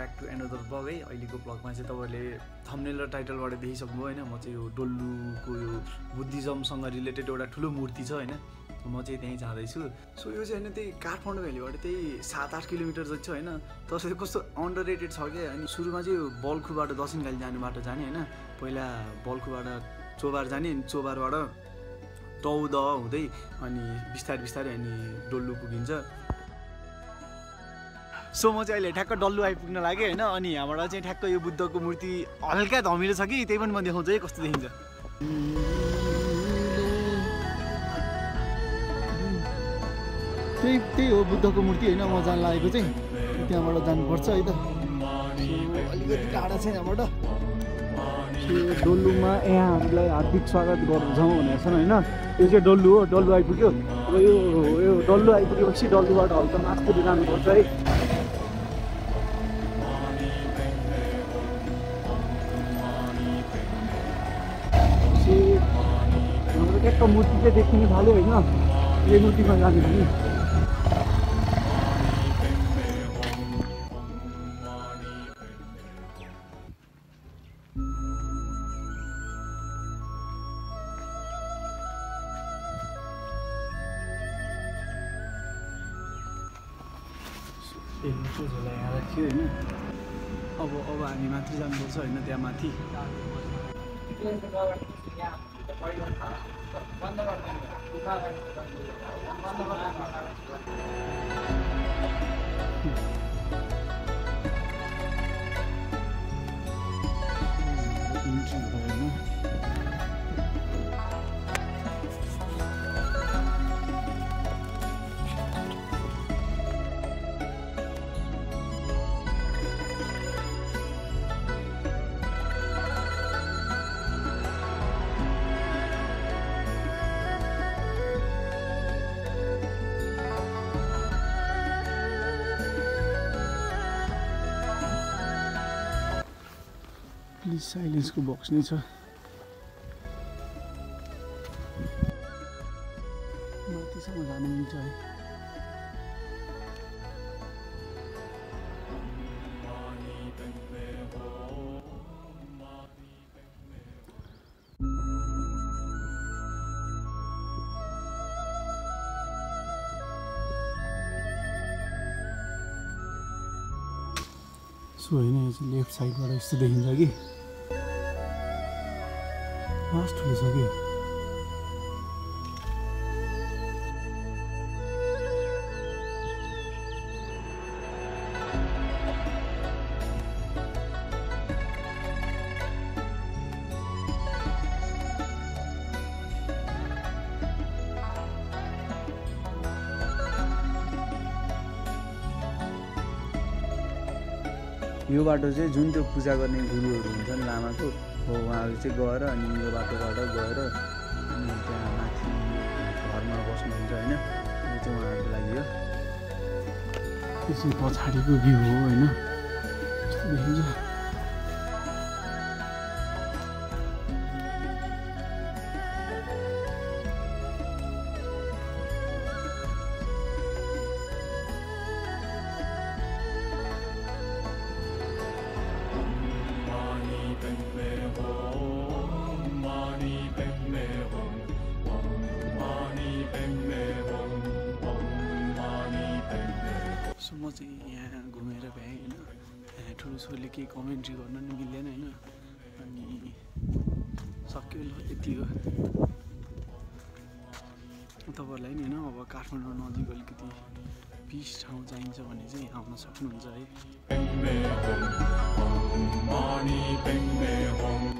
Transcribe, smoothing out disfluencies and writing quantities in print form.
Back to another blog है। अहिलेको ब्लगमा चाहिँ तपाईँहरूले थम्बनेल र टाइटलबाट देखिसक्नुभयो होइन। म चाहिँ यो डल्लुको यो बुद्धिज्मसँग रिलेटेड एउटा ठुलो मूर्ति छ होइन, म चाहिँ त्यहीँ जाँदैछु। सो यो चाहिँ होइन त्यही काठमाडौँ भ्यालीबाट त्यही 7-8 किलोमिटर जति छ होइन। तर चाहिँ कस्तो अन्डर रेटेड छ क्या। अनि सुरुमा चाहिँ यो बल्खुबाट दक्षिणकाली जाने बाटो जाने होइन, पहिला बल्खुबाट चोबार जाने, अनि चोबारबाट टौद हुँदै अनि बिस्तारै बिस्तारै अनि डल्लु पुगिन्छ। सो म चाहिँ अहिले ठ्याक्क डल्लु आइपुग्न लागेँ होइन। अनि यहाँबाट चाहिँ ठ्याक्क यो बुद्धको मूर्ति हल्का धमिलो छ कि, त्यही पनि म देखाउँछु है कस्तो देखिन्छ। त्यही हो बुद्धको मूर्ति होइन, म जान लागेको चाहिँ त्यहाँबाट जानुपर्छ है त। अलिकति टाढा छ यहाँबाट। डल्लुमा यहाँहरूलाई हार्दिक स्वागत गर्छौँ भनेको छ होइन। यो चाहिँ डल्लु हो, डल्लु आइपुग्यो। अब यो डल्लु आइपुगेपछि डल्लुबाट हल्का माथितिर जानुपर्छ है। ट्याक्क मूर्ति चाहिँ देखिनु थाल्यो होइन, यो मूर्तिमा जाने पनि। झोला यहाँ राख्यो होइन। अब हामी माथि जानुपर्छ होइन, त्यहाँ माथि। प्लिज साइलेन्सको बक्स नै छ। माथिसम्म जानु मिल्छ है। सो होइन, यो चाहिँ लेफ्ट साइडबाट यस्तो देखिन्छ कि लास्ट ठुलो छ कि। यो बाटो चाहिँ जुन त्यो पूजा गर्ने गुरुहरू हुन्छन् लामाको हो, उहाँहरू चाहिँ गएर अनि यो बाटोबाट गएर अनि त्यहाँ माथि घरमा बस्नुहुन्छ होइन। यो चाहिँ उहाँहरूको लागि हो। यो चाहिँ पछाडिको भ्यू हो होइन, यस्तो देखिन्छ। सो म चाहिँ यहाँ घुमेर भ्याएँ होइन। यहाँ ठुलो छोरीले केही कमेन्ट्री गर्न नि मिल्दैन होइन। अनि सक्यो ल यति हो। तपाईँहरूलाई नि होइन अब काठमाडौँ नजिक अलिकति पिस ठाउँ चाहिन्छ भने चाहिँ आउन सक्नुहुन्छ है।